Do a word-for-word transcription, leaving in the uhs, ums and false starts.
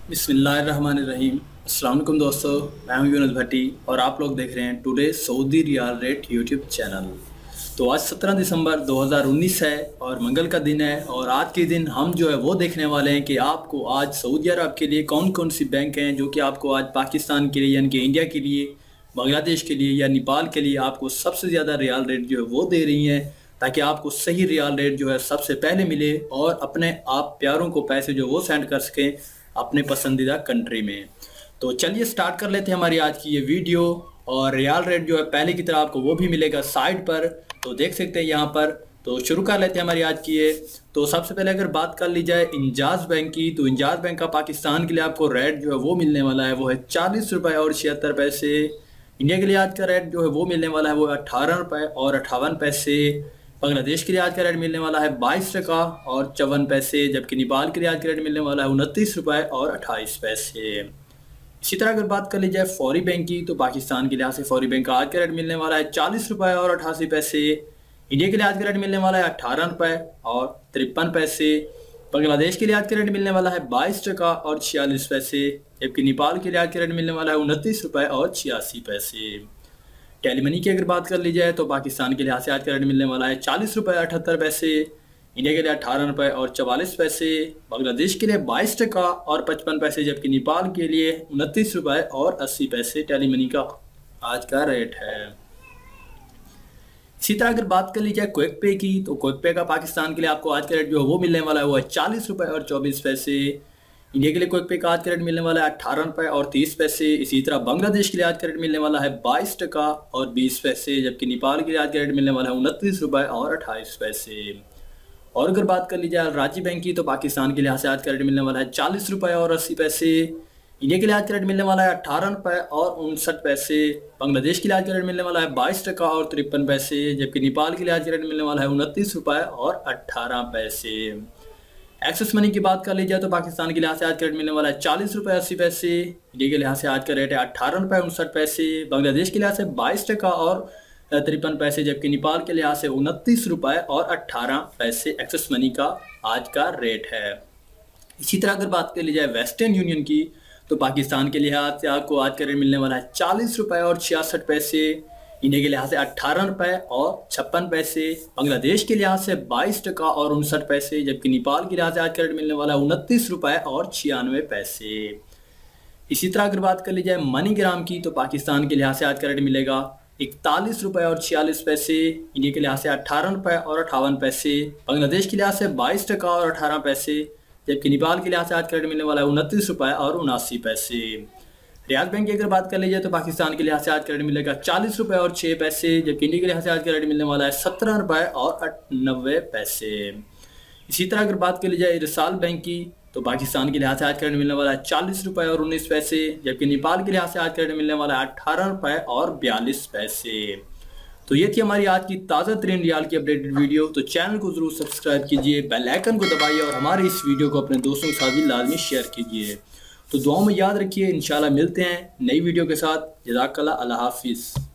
बिस्मिल्लाहिर्रहमानिर्रहीम। अस्सलाम वालेकुम दोस्तों, मैं हूं यूनिस भट्टी और आप लोग देख रहे हैं today Saudi riyal rate YouTube channel. तो आज सत्रह दिसंबर दो हज़ार उन्नीस है और मंगल का दिन है और आज के दिन हम जो है वो देखने वाले हैं कि आपको आज सऊदी अरब के लिए कौन कौन सी बैंक हैं जो कि आपको आज पाकिस्तान के लिए यानी कि इंडिया के लिए, बांग्लादेश के लिए या नेपाल के लिए आपको सबसे ज़्यादा रियाल रेट जो है वो दे रही हैं, ताकि आपको सही रियाल रेट जो है सबसे पहले मिले और अपने आप प्यारों को पैसे जो वो सेंड कर सकें अपने पसंदीदा कंट्री में। तो चलिए स्टार्ट कर लेते हैं हमारी आज की ये वीडियो। और रियाल रेट जो है पहले की तरह आपको वो भी मिलेगा साइड पर, तो देख सकते हैं यहाँ पर। तो शुरू कर लेते हैं हमारी आज की ये। तो सबसे पहले अगर बात कर ली जाए इंजाज बैंक की, तो इंजाज बैंक का पाकिस्तान के लिए आपको रेट जो है वो मिलने वाला है वो है चालीस रुपये और छिहत्तर पैसे। इंडिया के लिए आज का रेट जो है वो मिलने वाला है वो अट्ठारह रुपये और अट्ठावन पैसे। बांग्लादेश के लिए आज का रेट मिलने वाला है बाईस टका और चौवन पैसे, जबकि नेपाल के लिए आज का रेट मिलने वाला है उनतीस रुपये और अट्ठाईस पैसे। इसी तरह अगर बात कर ली जाए फौरी बैंक की, तो पाकिस्तान के लिहाज से फौरी बैंक का आज का रेट मिलने वाला है चालीस रुपये और अट्ठासी पैसे। इंडिया के लिए आज का रेट मिलने वाला है अट्ठारह रुपये और तिरपन पैसे। बांग्लादेश के लिए आज का रेट मिलने वाला है बाईस टका और छियालीस पैसे, जबकि नेपाल के लिए आज का रेट मिलने वाला है उनतीस रुपये और छियासी पैसे। टेलीमनी की अगर बात कर ली जाए, तो पाकिस्तान के लिहाज से आज का रेट मिलने वाला है चालीस रुपये अठहत्तर पैसे। इंडिया के लिए अठारह रुपये और चवालीस पैसे। बांग्लादेश के लिए बाईस टका और पचपन पैसे, जबकि नेपाल के लिए उनतीस रुपये और अस्सी पैसे टेलीमनी का आज का रेट है। इसी तरह अगर बात कर ली जाए क्विक पे की, तो क्विक पे का पाकिस्तान के लिए आपको आज का रेट जो है वो मिलने वाला है वो है चालीस रुपये और चौबीस पैसे। इंडिया के लिए क्विक पे का आज का रेट मिलने वाला है अट्ठारह रुपये और तीस पैसे। इसी तरह बांग्लादेश के लिए आज का रेट मिलने वाला है बाईस टका और बीस पैसे, जबकि नेपाल के लिए आज का रेट मिलने वाला है उनतीस रुपये और अट्ठाईस पैसे। और अगर बात कर ली जाए राज्य बैंक की, तो पाकिस्तान के लिहाज से आज का रेट मिलने वाला है चालीस रुपये और अस्सी पैसे। इंडिया के लिए आज का रेट मिलने वाला है अट्ठारह रुपये और उनसठ पैसे। बांग्लादेश के लिए आज का रेट मिलने वाला है बाईस टका और तिरपन पैसे, जबकि नेपाल के लिए आज का रेट मिलने वाला है उनतीस रुपये और अट्ठारह पैसे। एक्सेस मनी की बात कर ली जाए, तो पाकिस्तान के लिहाज से आज का रेट मिलने वाला है चालीस रुपये अस्सी पैसे। इंडिया के लिहाज से आज का रेट है अट्ठारह रुपये उनसठ पैसे। बांग्लादेश के लिहाज से बाईस टका और तिरपन पैसे, जबकि नेपाल के लिहाज से उनतीस रुपये और अट्ठारह पैसे एक्सेस मनी का आज का रेट है। इसी तरह अगर बात कर ली जाए वेस्टर्न यूनियन की, तो पाकिस्तान के लिहाज से आपको आज का रेट मिलने वाला है चालीस रुपये और छियासठ पैसे। इंडिया के लिहाज से अट्ठारह रुपये और छप्पन पैसे। बांग्लादेश के लिहाज से बाईस टका और उनसठ पैसे, जबकि नेपाल के लिहाज से आज का रेट मिलने वाला है उनतीस रुपये और छियानवे पैसे। इसी तरह अगर बात कर ली जाए मनी ग्राम की, तो पाकिस्तान के लिहाज से आज का रेट मिलेगा इकतालीस रुपये और छियालीस पैसे। इंडिया के लिहाज से अट्ठारह रुपये और अट्ठावन पैसे। बांग्लादेश के लिहाज से बाईस टका और अठारह पैसे, जबकि नेपाल के लिहाज से आज का रेट मिलने वाला है उनतीस रुपये और उनासी पैसे। रियाल बैंक की अगर बात कर ली जाए, तो पाकिस्तान के लिहाज से आज का रेट मिलेगा चालीस रुपये और छः पैसे, जबकि इंडिया के लिहाज से आज का रेट मिलने वाला है सत्रह रुपये और नब्बे पैसे। इसी तरह अगर बात कर ली जाए रिसाल बैंक की, तो पाकिस्तान के लिहाज से आज का रेट मिलने वाला है चालीस रुपये और उन्नीस पैसे, जबकि नेपाल के लिहाज से आज का रेट मिलने वाला है अट्ठारह रुपये और बयालीस पैसे। तो ये थी हमारी आज की ताज़ा तरीन रियाल की अपडेटेड वीडियो। तो चैनल को जरूर सब्सक्राइब कीजिए, बेल आइकन को दबाइए और हमारे इस वीडियो को अपने दोस्तों के साथ भी लाजमी शेयर कीजिए। तो दुआओं में याद रखिए, इंशाल्लाह मिलते हैं नई वीडियो के साथ। जज़ाकल्लाह, अल्लाह हाफिज़।